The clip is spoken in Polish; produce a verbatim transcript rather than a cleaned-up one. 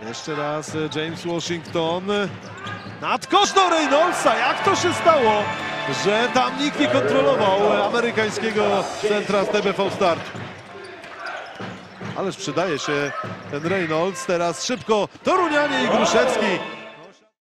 Jeszcze raz James Washington. Nad kosztą Reynoldsa. Jak to się stało, że tam nikt nie kontrolował amerykańskiego centra z T B V Start? Ależ przydaje się ten Reynolds. Teraz szybko Torunianie i Gruszewski.